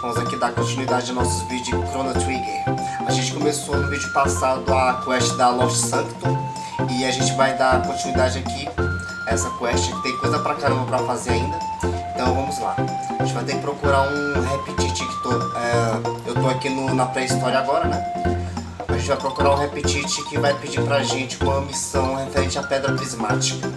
Vamos aqui dar continuidade aos nossos vídeos de Chrono Trigger. A gente começou no vídeo passado a quest da Lost Sanctum e a gente vai dar continuidade aqui a essa quest, que tem coisa pra caramba pra fazer ainda. Então vamos lá. A gente vai ter que procurar um Reptite que eu tô aqui na pré-história agora, né? A gente vai procurar um Reptite que vai pedir pra gente uma missão referente à Pedra Prismática.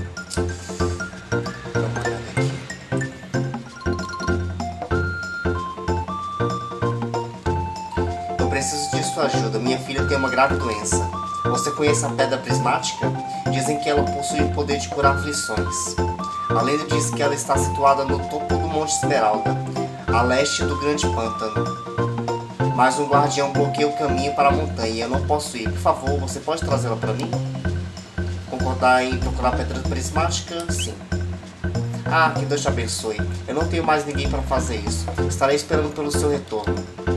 Preciso de sua ajuda. Minha filha tem uma grave doença. Você conhece a Pedra Prismática? Dizem que ela possui o poder de curar aflições. A lenda diz que ela está situada no topo do Monte Esmeralda, a leste do Grande Pântano. Mas um guardião bloqueia o caminho para a montanha e eu não posso ir. Por favor, você pode trazê-la para mim? Concordar em procurar a Pedra Prismática? Sim. Ah, que Deus te abençoe. Eu não tenho mais ninguém para fazer isso. Estarei esperando pelo seu retorno.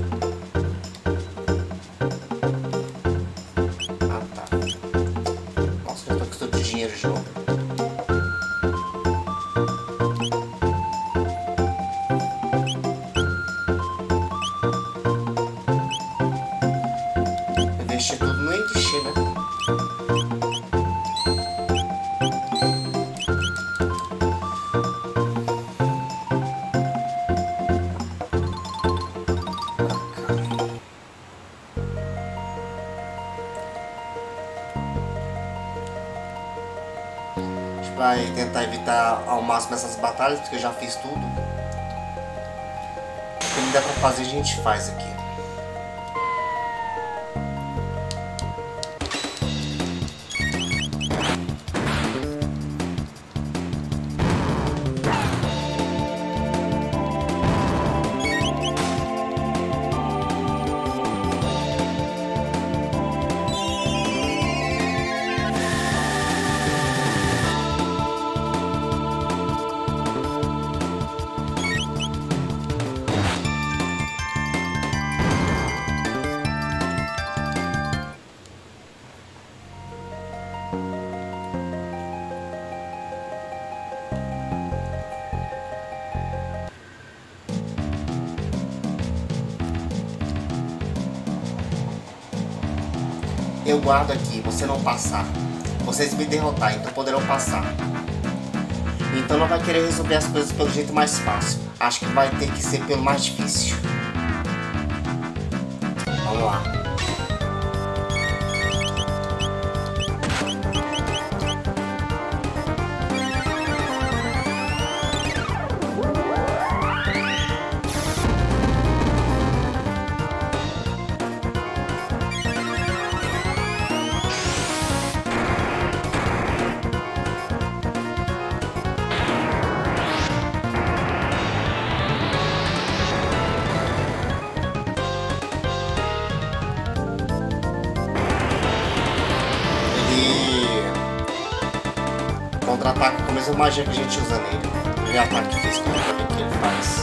Dinheiro de novo. Investir tudo no Endishi, né? Vai tentar evitar ao máximo essas batalhas, porque eu já fiz tudo. O que der pra fazer a gente faz aqui. Eu guardo aqui, você não passar. Vocês me derrotar, então poderão passar. Então não vai querer resolver as coisas pelo jeito mais fácil. Acho que vai ter que ser pelo mais difícil. Vamos lá. Contra-ataque com a mesma magia que a gente usa nele. Ele ataque físico pra ver o que ele faz.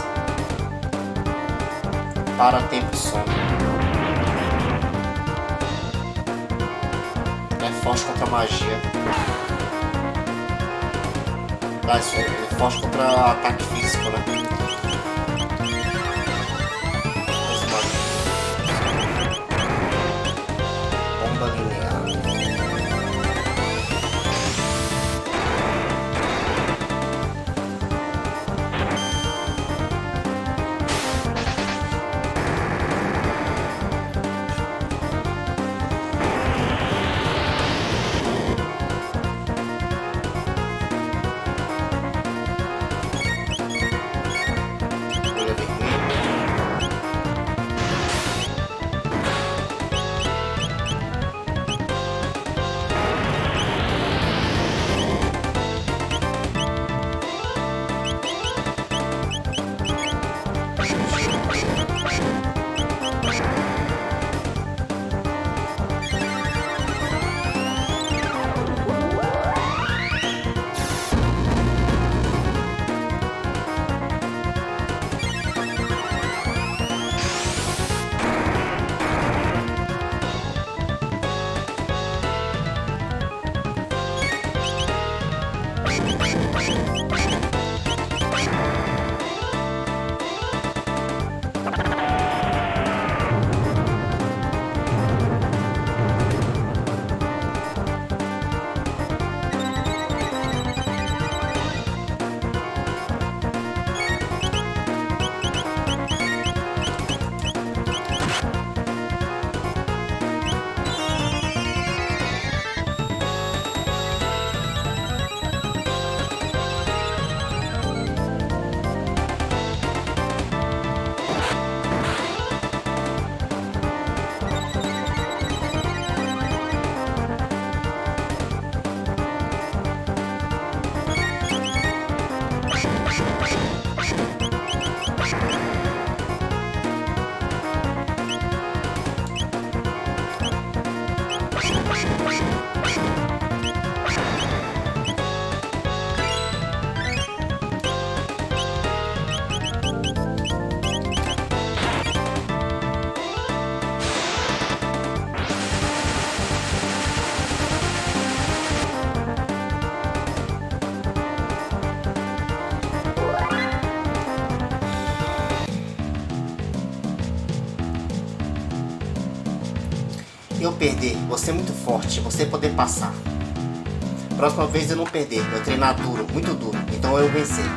Para tempo sono. É forte contra a magia. Ah, isso aí, ele é forte contra ataque físico, né? Bomba linear. eu perder, você é muito forte, você poder passar. Próxima vez eu não perder, eu treinar duro, muito duro, então eu vencer.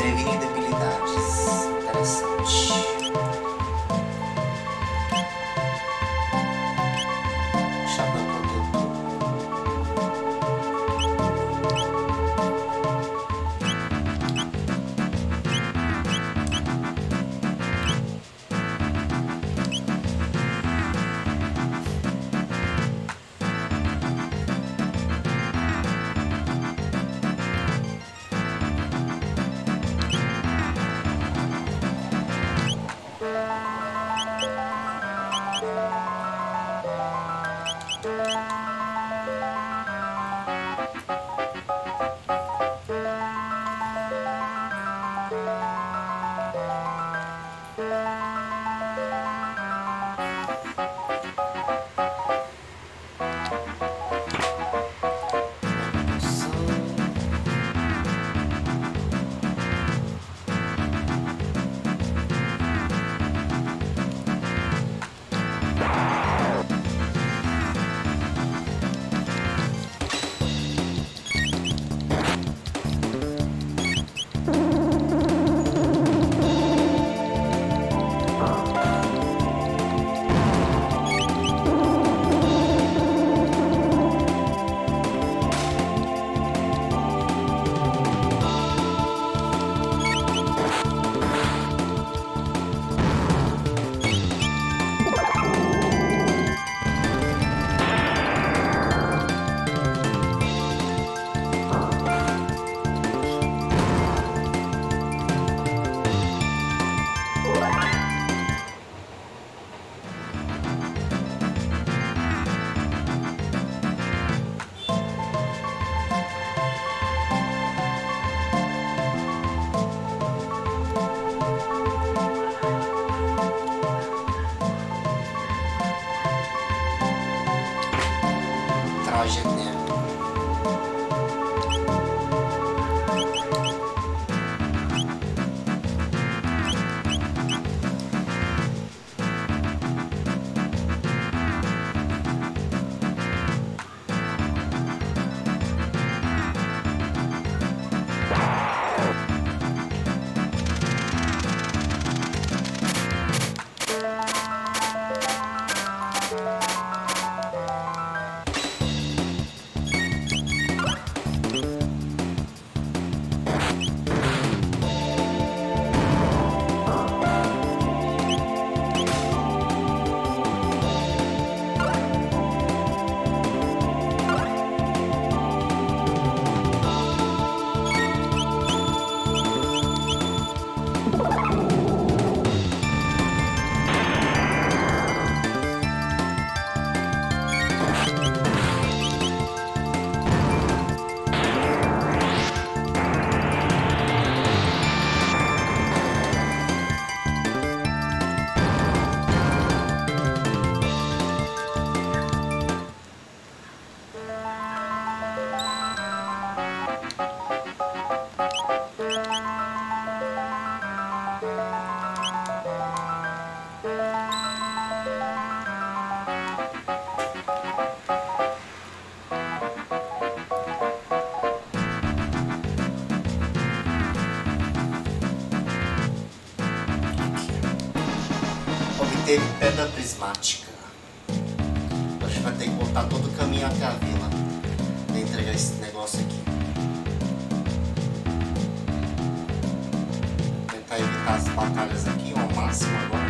Prevenir debilidades. Interessante. Chapéu protetor. Traje eterno. Obteve pedra prismática. A gente vai ter que voltar todo o caminho até a vila para entregar esse negócio aqui. Tentar evitar as batalhas aqui ao máximo agora.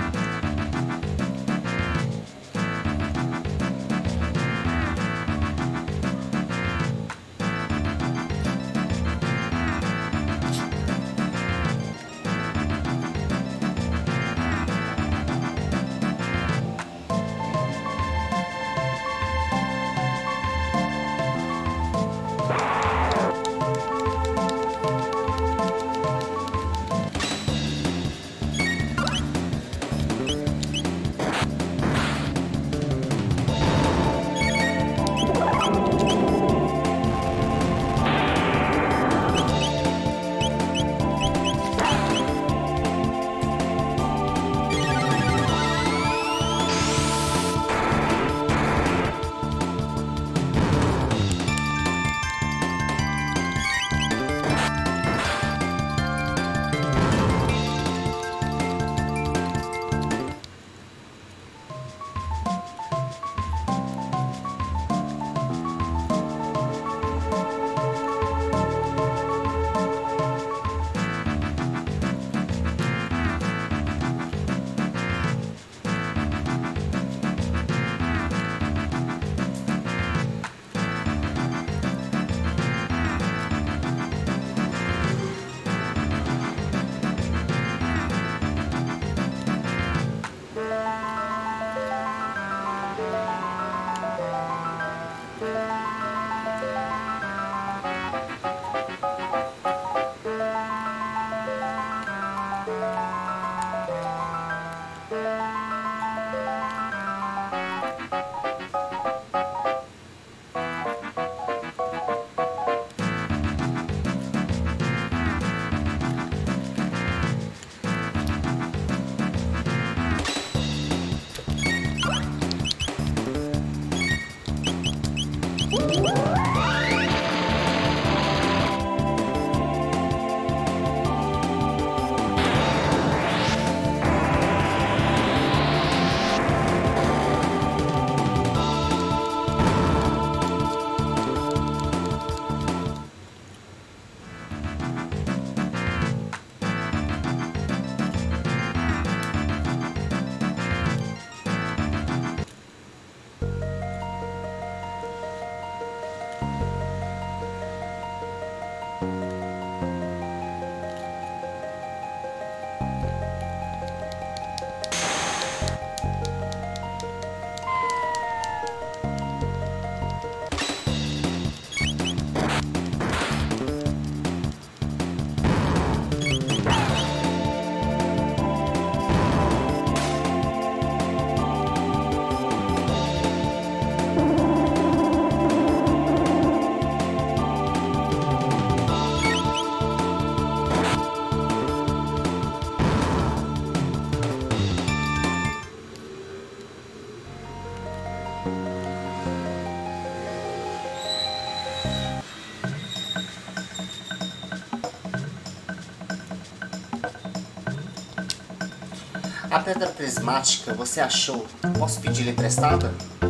A pedra prismática você achou? Posso pedir-lhe emprestada?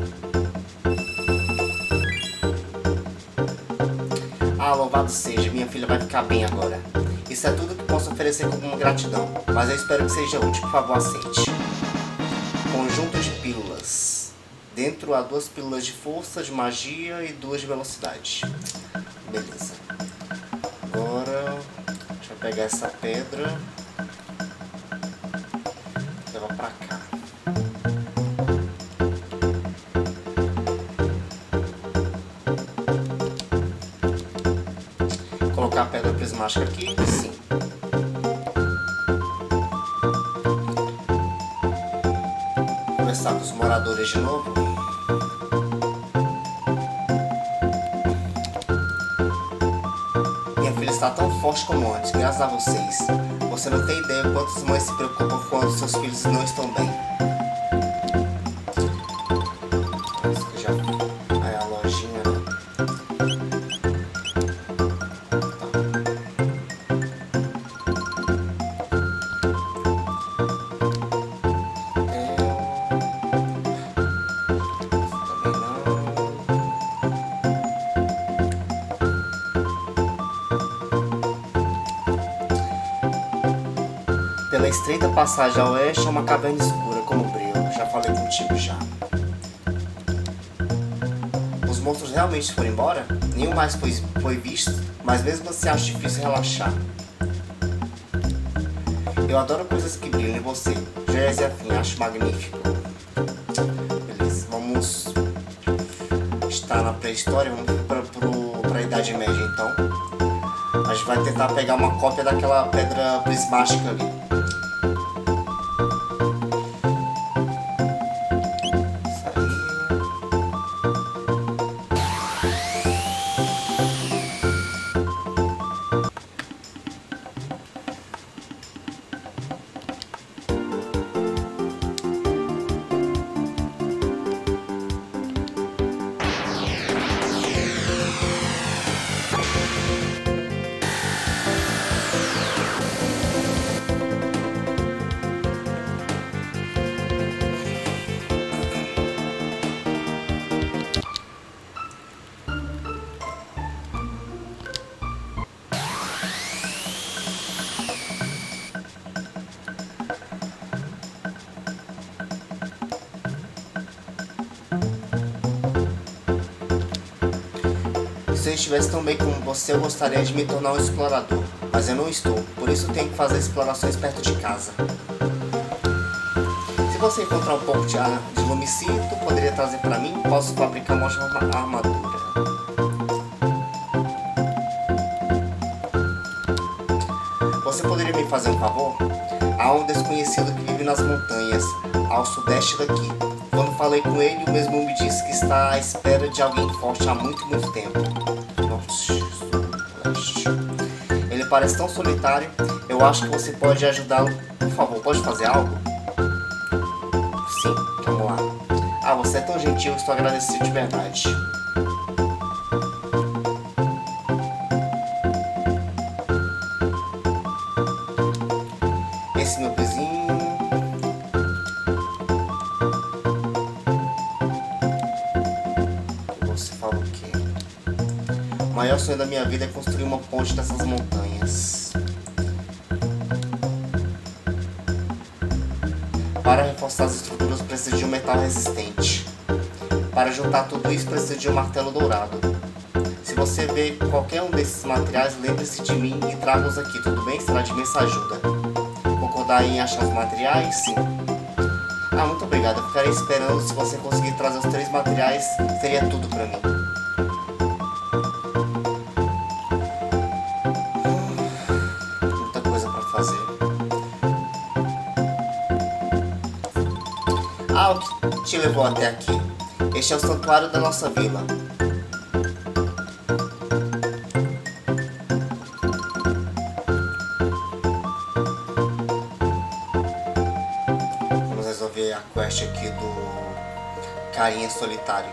Ah, louvado seja, minha filha vai ficar bem agora. Isso é tudo que posso oferecer como gratidão, mas eu espero que seja útil, por favor, aceite. Conjunto de pílulas. Dentro há 2 pílulas de força, de magia e 2 de velocidade. Beleza. Agora, deixa eu pegar essa pedra. Levar pra cá. Colocar a pedra prismática aqui, sim. Conversar com os moradores de novo. Minha filha está tão forte como antes, graças a vocês. Você não tem ideia quantas mães se preocupam quando seus filhos não estão bem. Isso que já... Aí a lojinha, né? Pela estreita passagem a oeste é uma caverna escura como o breu. Já falei contigo já. Os monstros realmente foram embora? Nenhum mais foi visto, mas mesmo assim acho difícil relaxar. Eu adoro coisas que brilham em você. Joias e afim, acho magnífico. Beleza, vamos estar na pré-história, vamos para a Idade Média então. A gente vai tentar pegar uma cópia daquela pedra prismática ali. Se eu estivesse tão bem como você, eu gostaria de me tornar um explorador. Mas eu não estou, por isso tenho que fazer explorações perto de casa. Se você encontrar um pouco de lumicito, poderia trazer para mim? Posso fabricar uma armadura. Você poderia me fazer um favor? Há um desconhecido que vive nas montanhas, ao sudeste daqui. Quando falei com ele, o mesmo me disse que está à espera de alguém forte há muito, muito tempo. Ele parece tão solitário. Eu acho que você pode ajudá-lo. Por favor, pode fazer algo? Sim, vamos lá. Ah, você é tão gentil, estou agradecido de verdade. Esse meu vizinho. Você fala o quê? O maior sonho da minha vida é construir uma ponte dessas montanhas. Para reforçar as estruturas precisa de um metal resistente. Para juntar tudo isso precisa de um martelo dourado. Se você vê qualquer um desses materiais, lembre-se de mim e traga-os aqui, tudo bem? Será de imensa ajuda. Concordar em achar os materiais? Sim. Ah, muito obrigado. Eu ficarei esperando. Se você conseguir trazer os 3 materiais, seria tudo pra mim. Muita coisa pra fazer. Ah, o que te levou até aqui? Este é o santuário da nossa vila. Vamos resolver a quest aqui do carinha solitário.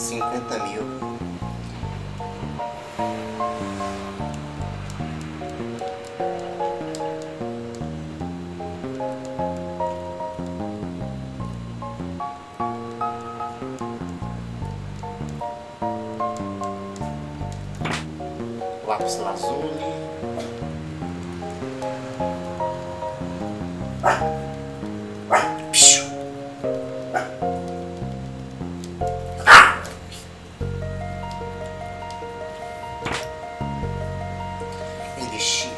50.000. Lápis lazuli. Elixir.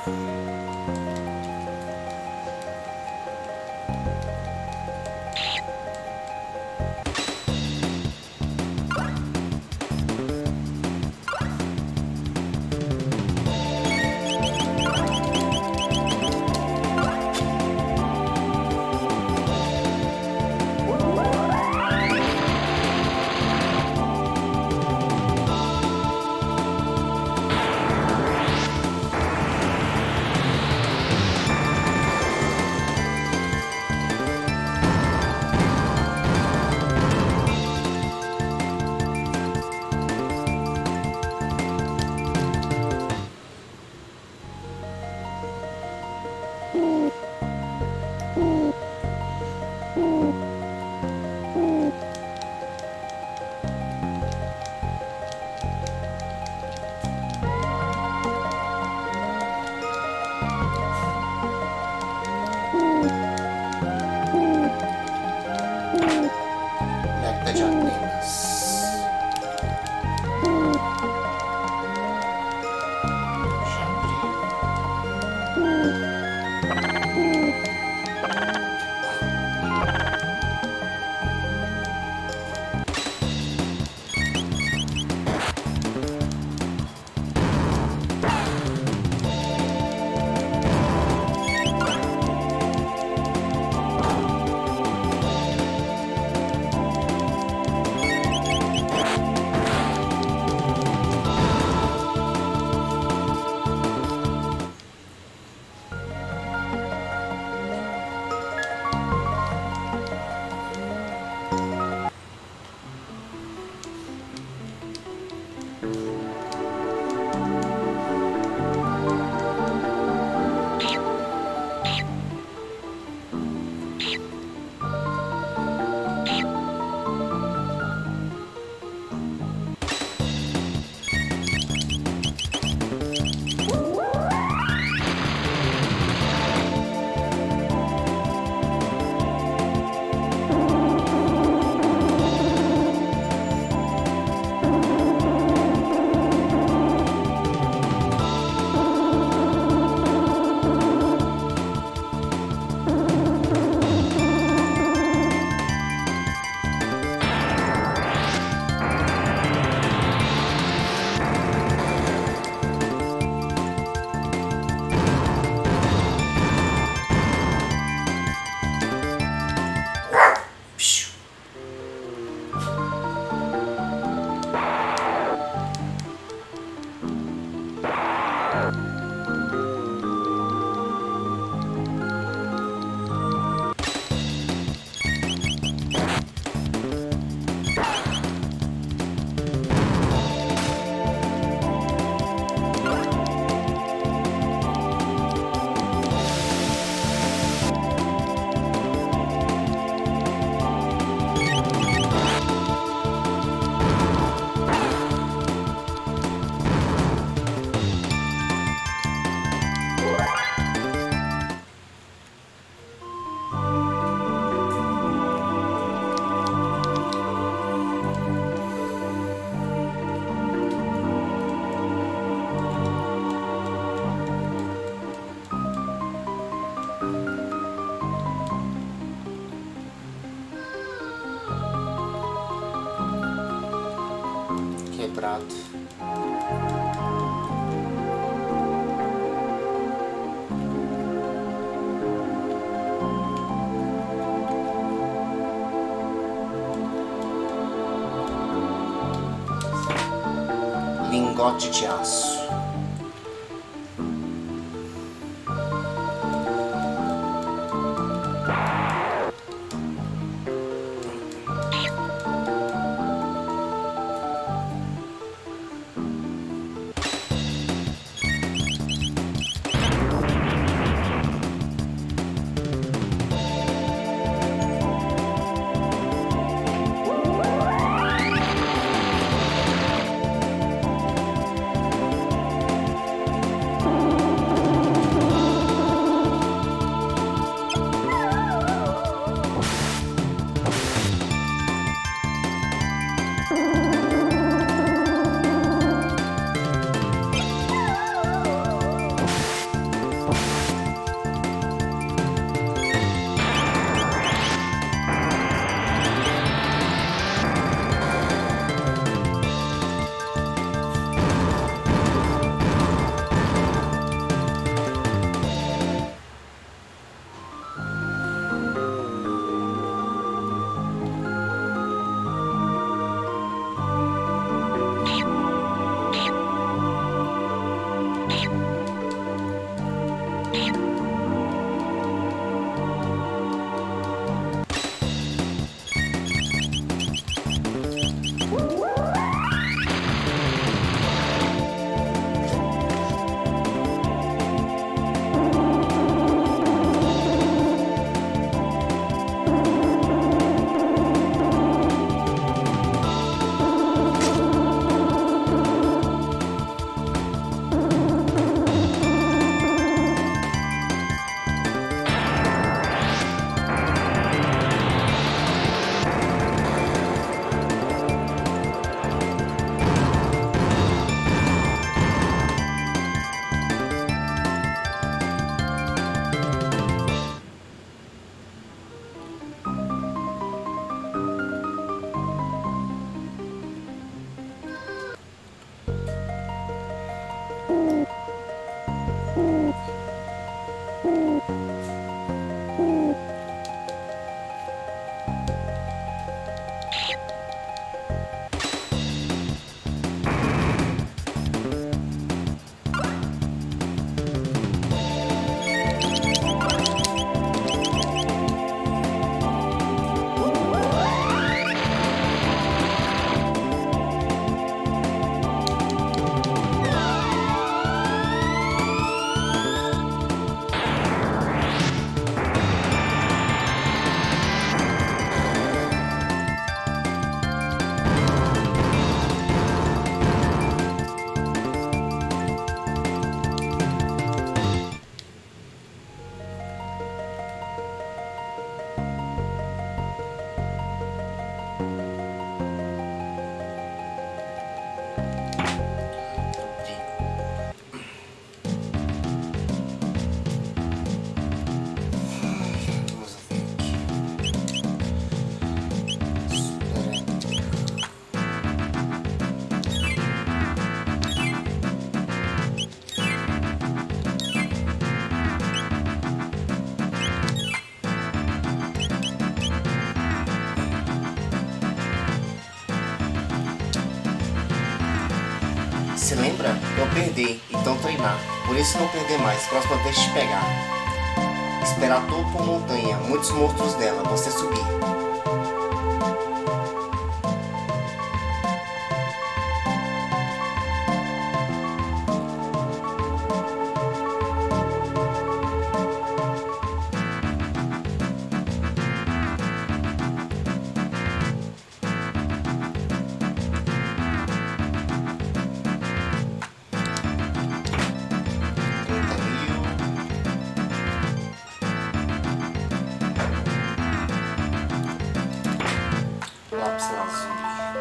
Nectar de Atenas. Já quebrado. Lingote de aço. lembra? Eu perdi, então treinar. Por isso não perder mais, próxima vez te pegar. Esperar topo ou montanha, muitos monstros dela, você subir. Lápis lazuli.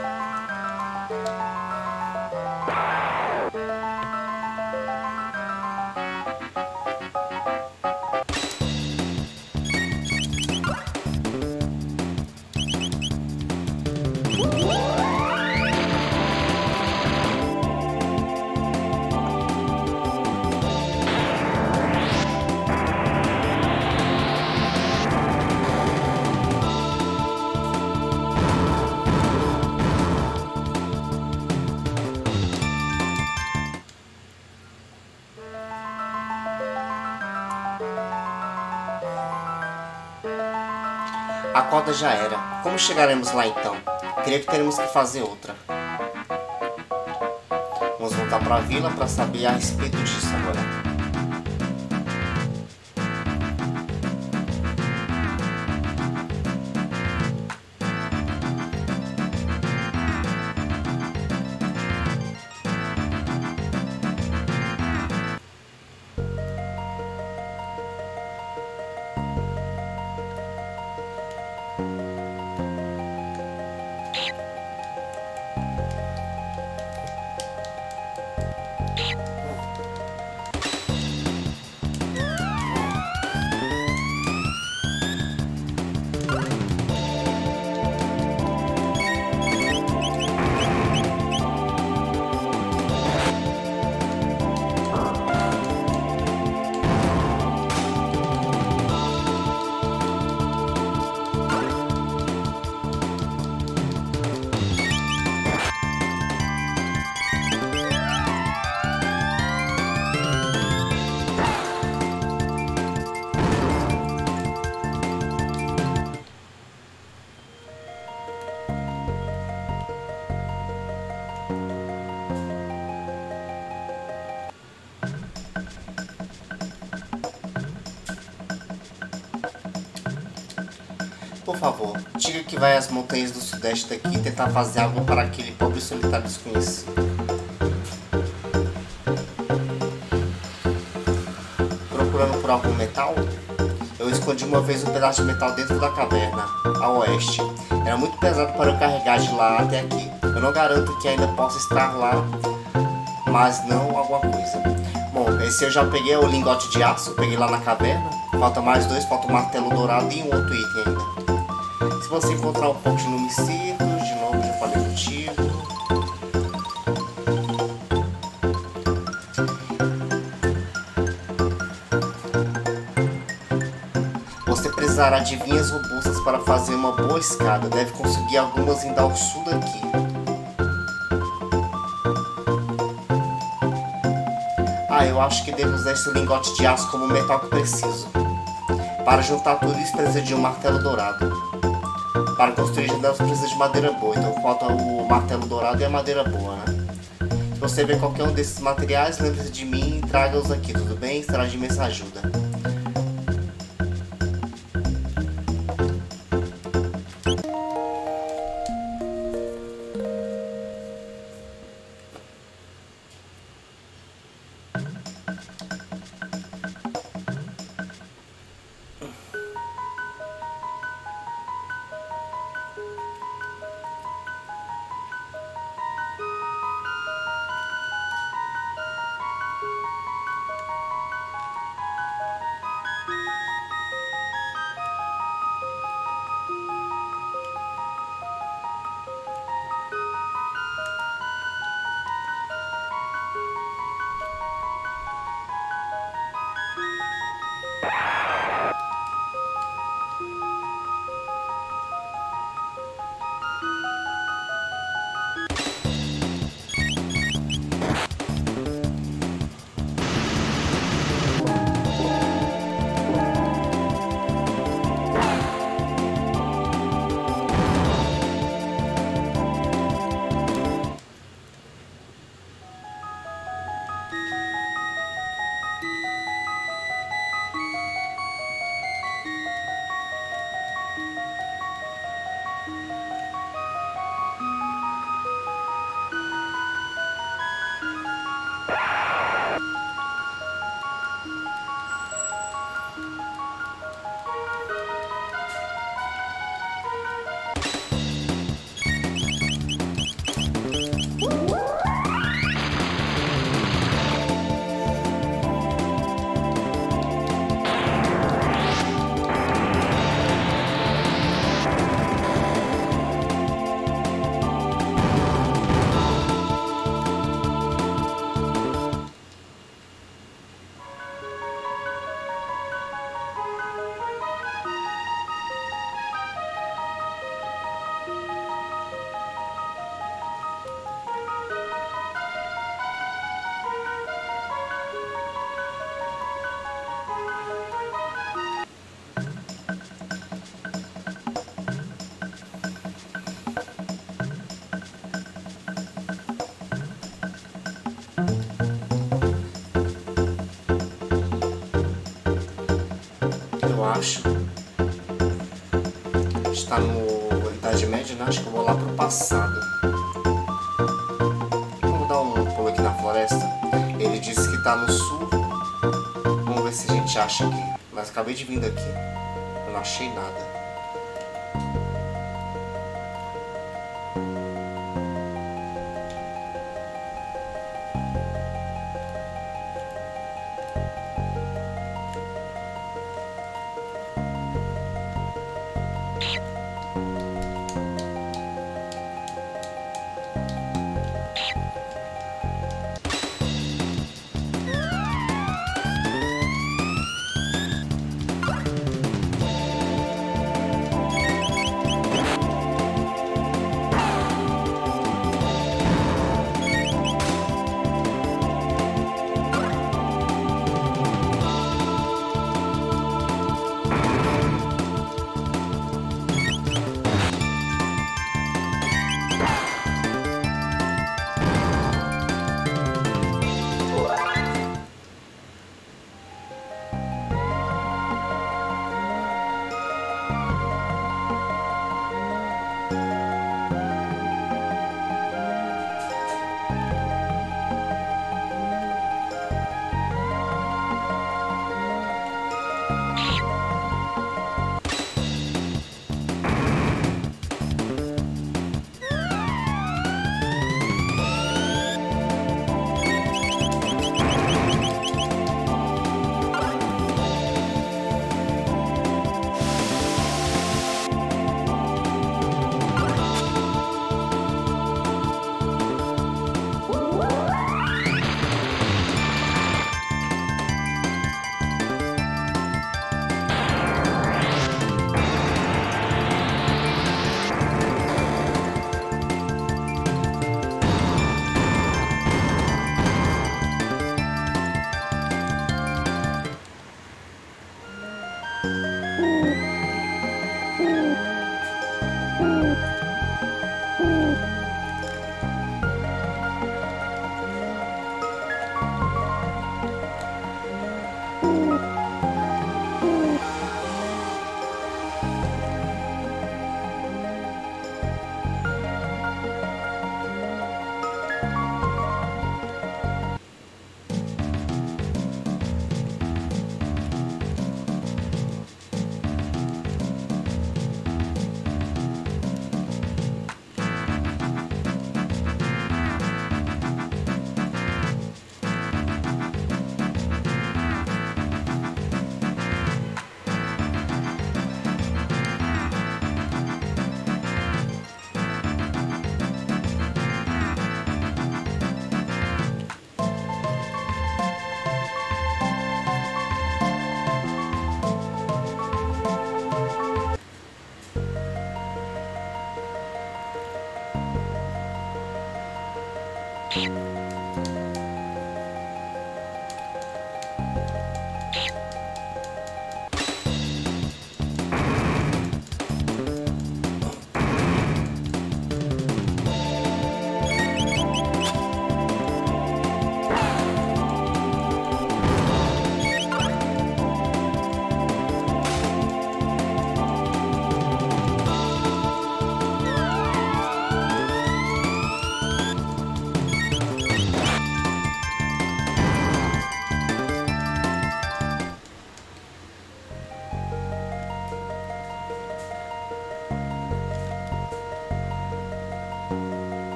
A corda já era. Como chegaremos lá então? Creio que teremos que fazer outra. Vamos voltar para a vila para saber a respeito disso agora. Por favor, diga que vai às montanhas do sudeste daqui e tentar fazer algo para aquele pobre solitário desconhecido. Procurando por algum metal? Eu escondi uma vez um pedaço de metal dentro da caverna, a oeste. Era muito pesado para eu carregar de lá até aqui. Eu não garanto que ainda possa estar lá, mas não alguma coisa. Bom, esse eu já peguei, o lingote de aço, peguei lá na caverna. Falta mais dois, falta o martelo dourado e um outro item ainda. Se você encontrar um pouco de lumicitos, de novo, já falei contigo. Você precisará de vinhas robustas para fazer uma boa escada. Deve conseguir algumas indo ao sul daqui. Eu acho que devo usar esse lingote de aço como metal que preciso. Para juntar tudo isso precisa de um martelo dourado. Para construir janelas precisa de madeira boa, então falta o martelo dourado e a madeira boa, né? Se você ver qualquer um desses materiais, lembre-se de mim e traga-os aqui, tudo bem? Será de imensa ajuda. acho. Está no Idade Média, né? Acho que eu vou lá pro passado. Vamos dar um pulo aqui na floresta. Ele disse que tá no sul. Vamos ver se a gente acha aqui. Mas acabei de vir daqui. Eu não achei nada.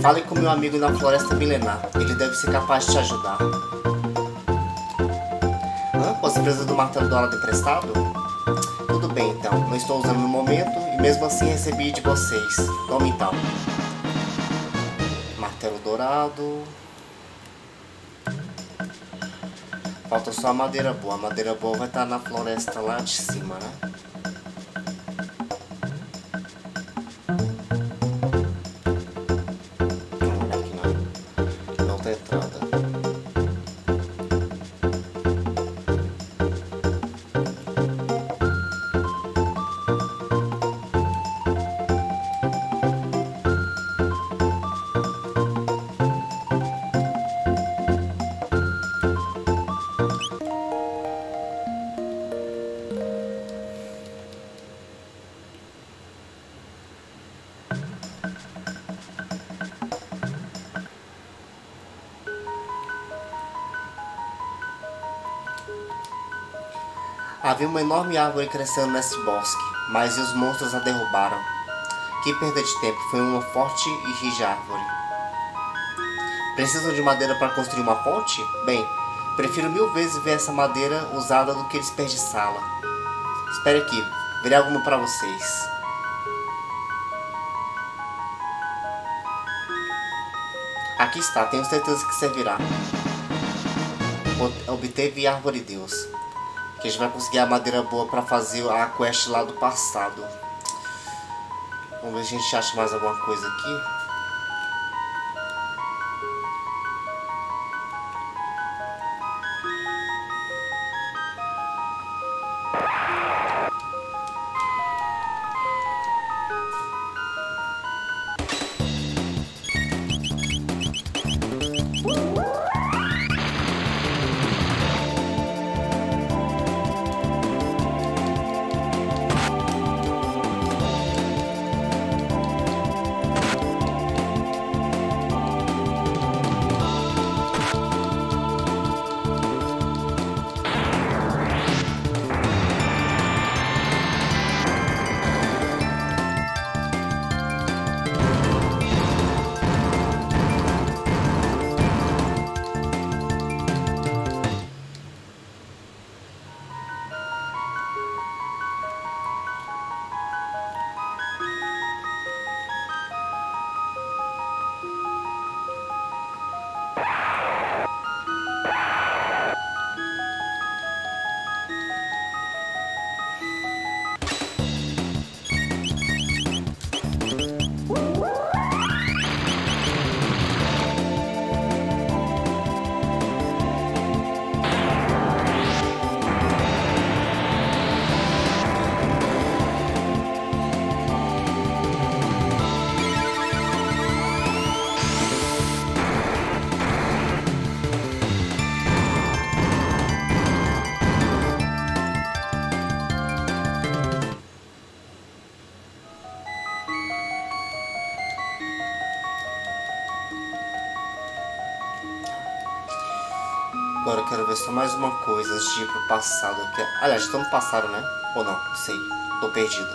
Fale com meu amigo na floresta milenar. Ele deve ser capaz de te ajudar. Você precisa do martelo dourado emprestado? Tudo bem então, não estou usando no momento e mesmo assim recebi de vocês. Tome então. Martelo dourado. Falta só a madeira boa. A madeira boa vai estar na floresta lá de cima, né? Havia uma enorme árvore crescendo nesse bosque, mas os monstros a derrubaram. Que perda de tempo, foi uma forte e rija árvore. Precisam de madeira para construir uma ponte? Bem, prefiro 1000 vezes ver essa madeira usada do que desperdiçá-la. Espere aqui, verei alguma para vocês. Aqui está, tenho certeza que servirá. Obteve Árvore Deus. Que a gente vai conseguir a madeira boa para fazer a quest lá do passado. Vamos ver se a gente acha mais alguma coisa aqui. Agora eu quero ver só mais uma coisa antes de ir pro passado aqui. Aliás, estou no passado, né? Ou não? Não sei. Tô perdido.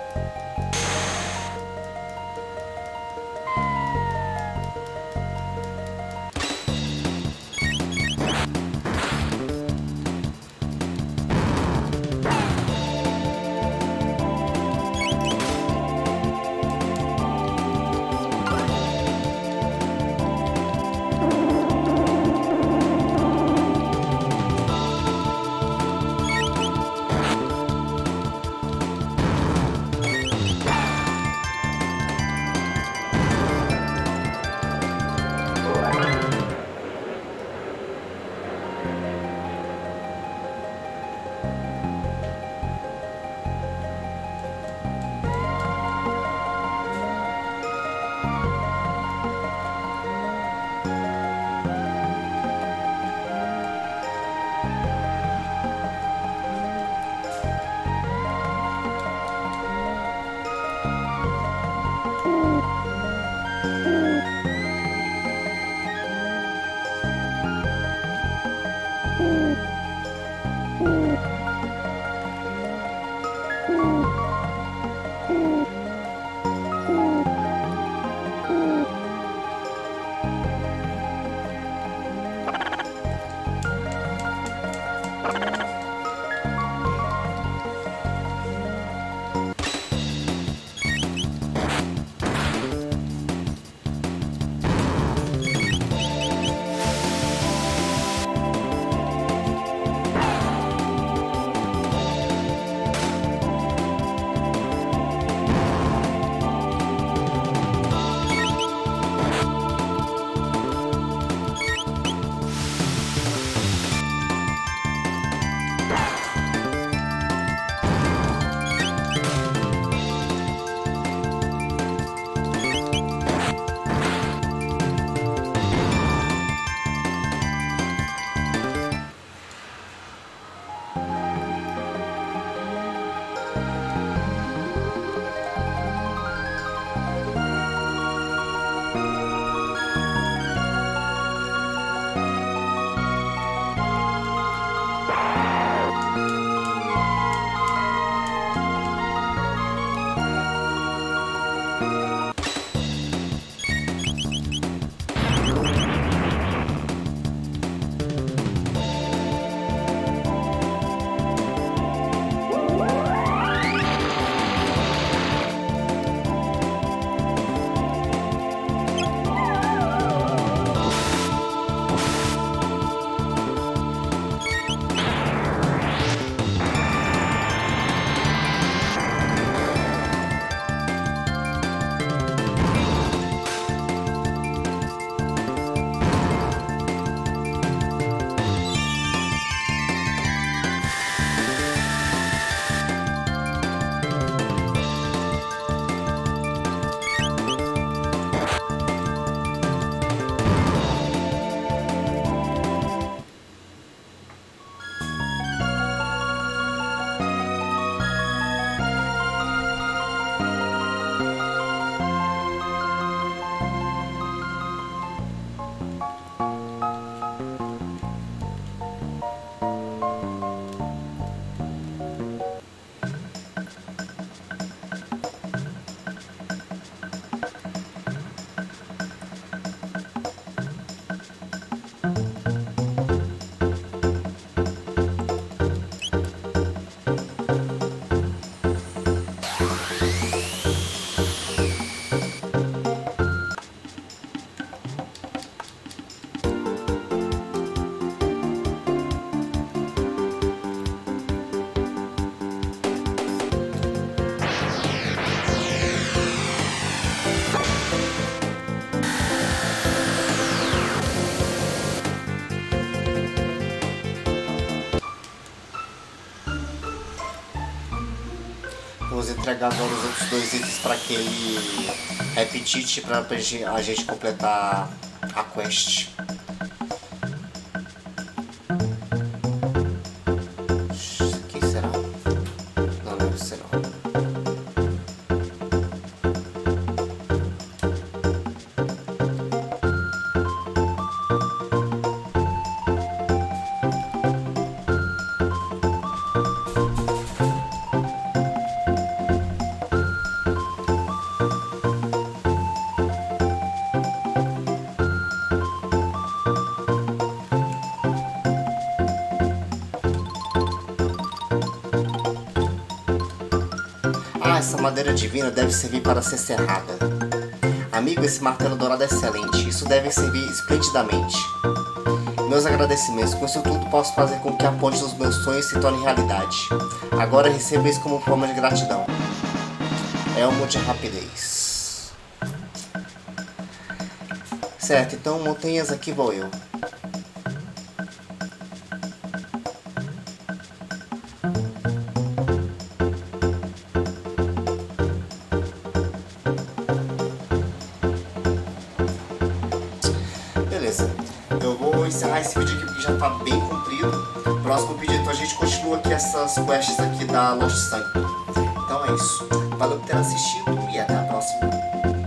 Vamos entregar agora os outros dois itens para aquele Repetite para a gente completar a quest. Isso aqui será? Não, não será. essa madeira divina deve servir para ser serrada. Amigo, esse martelo dourado é excelente. Isso deve servir esplendidamente. Meus agradecimentos. Com isso tudo posso fazer com que a ponte dos meus sonhos se torne realidade. Agora receba isso como forma de gratidão. Elmo de rapidez. Certo, então montanhas, aqui vou eu. Beleza, eu vou encerrar esse vídeo aqui porque já tá bem comprido. Próximo vídeo então a gente continua aqui essas quests aqui da Lost Sanctum. Então é isso, valeu por ter assistido e até a próxima.